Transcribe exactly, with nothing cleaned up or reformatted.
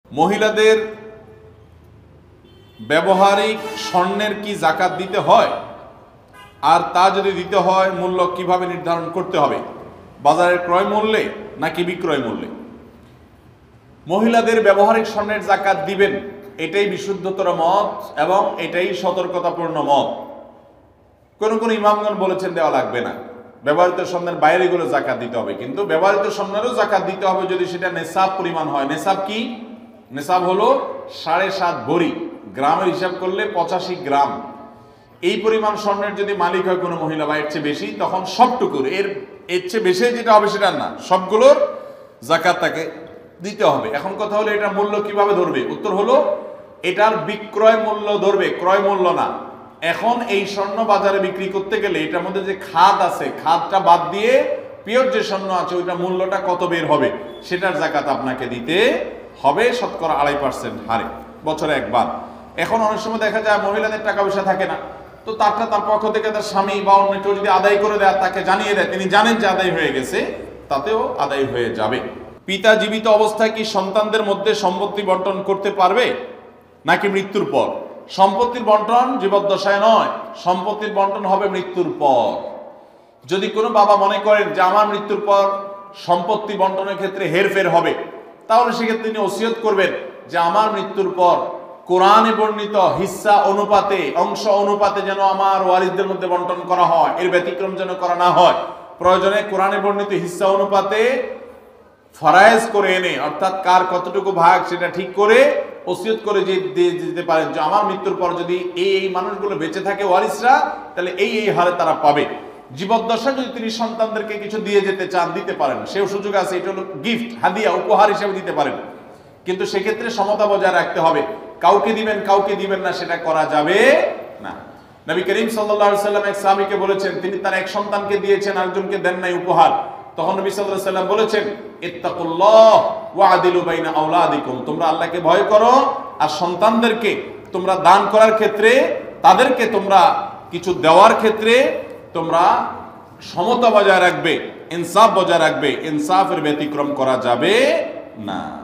মহিলাদের ব্যবহারিক স্বর্ণের কি যাকাত দিতে হয়, আর তা যদি দিতে হয় মূল্য কিভাবে নির্ধারণ করতে হবে, বাজারের ক্রয় মূল্যে নাকি বিক্রয় মূল্যে? মহিলাদের ব্যবহারিক স্বর্ণের যাকাত দিবেন, এটাই বিশুদ্ধতর মত এবং এটাই সতর্কতাপূর্ণ মত। কোন কোন ইমামগণ বলেছেন দেওয়া লাগবে না, ব্যবহৃত স্বর্ণের বাইরে গুলো যাকাত দিতে হবে। কিন্তু ব্যবহৃত স্বর্ণেরও যাকাত দিতে হবে যদি সেটা নেশাব পরিমাণ হয়। নেশাব কি? নেশাব হলো সাড়ে সাত ভরি, গ্রামের হিসাব করলে পঁচাশি গ্রাম। এই পরিমাণ স্বর্ণের যদি মালিক হয় কোনো মহিলা বা এর চেয়ে বেশি, তখন সবটুকুর, এর এর চেয়ে বেশি যেটা হবে সেটা না, সবগুলোর যাকাত তাকে দিতে হবে। এখন কথা হলো এটার মূল্য কিভাবে ধরবে? উত্তর হলো এটার বিক্রয় মূল্য ধরবে, ক্রয় মূল্য না। এখন এই স্বর্ণ বাজারে বিক্রি করতে গেলে এটার মধ্যে যে খাদ আছে, খাদটা বাদ দিয়ে পিওর যে স্বর্ণ আছে ওইটা মূল্যটা কত বের হবে সেটার যাকাত আপনাকে দিতে হবে শতকরা আড়াই পার্সেন্ট হারে, বছরে একবার। এখন অনেক সময় দেখা যায় মহিলাদের টাকা পয়সা থাকে না, তো তারটা তার পক্ষ থেকে তার স্বামী বা অন্য কেউ যদি আদায় করে দেয়, তাকে জানিয়ে দেয়, তিনি জানেন যে আদায় হয়ে গেছে, তাতেও আদায় হয়ে যাবে। পিতা জীবিত অবস্থায় কি সন্তানদের মধ্যে সম্পত্তি বন্টন করতে পারবে নাকি মৃত্যুর পর? সম্পত্তির বন্টন জীবদ্দশায় নয়, সম্পত্তির বন্টন হবে মৃত্যুর পর। যদি কোনো বাবা মনে করেন যে আমার মৃত্যুর পর সম্পত্তি বন্টনের ক্ষেত্রে হেরফের হবে, তাহলে সেক্ষেত্রে তিনি ওসিয়ত করবেন যে আমার মৃত্যুর পর কোরআনে বর্ণিত হিস্সা অনুপাতে, অংশ অনুপাতে যেন আমার ওয়ারিসদের মধ্যে বন্টন করা হয়, এর ব্যতিক্রম যেন করা না হয়। প্রয়োজনে কোরআনে বর্ণিত হিস্সা অনুপাতে ফরায়েজ করে এনে, অর্থাৎ কার কতটুকু ভাগ সেটা ঠিক করে ওসিয়ত করে যে দিয়ে দিতে পারেন যে আমার মৃত্যুর পর যদি এই এই মানুষগুলো বেঁচে থাকে ওয়ারিসরা, তাহলে এই এই হারে তারা পাবে। জীবদ্দশা যদি তিনি সন্তানদেরকে কিছু দিয়ে যেতে চান, দিতে পারেন, সেও সুযোগ আছে। এটা হলো গিফট, হাদিয়া, উপহার হিসেবে দিতে পারেন। কিন্তু সেক্ষেত্রে সমতা বজায় রাখতে হবে, কাউকে দিবেন কাউকে দিবেন না সেটা করা যাবে না। নবী করিম সাল্লাল্লাহু আলাইহি ওয়াসাল্লাম এক সাহাবীকে বলেছেন, তিনি তার এক সন্তানকে দিয়েছেন, আরেকজনকে দেন নাই উপহার। তখন নবী সাল্লাল্লাহু আলাইহি ওয়াসাল্লাম বলেছেন, ইত্তাকুল্লাহ ওয়া আদিলু বাইনা আওলাদিকুম, তোমরা আল্লাহকে ভয় করো আর সন্তানদেরকে তোমরা দান করার ক্ষেত্রে, তাদেরকে তোমরা কিছু দেওয়ার ক্ষেত্রে তোমরা সমতা বজায় রাখবে, ইনসাফ বজায় রাখবে। ইনসাফের ব্যতিক্রম করা যাবে না।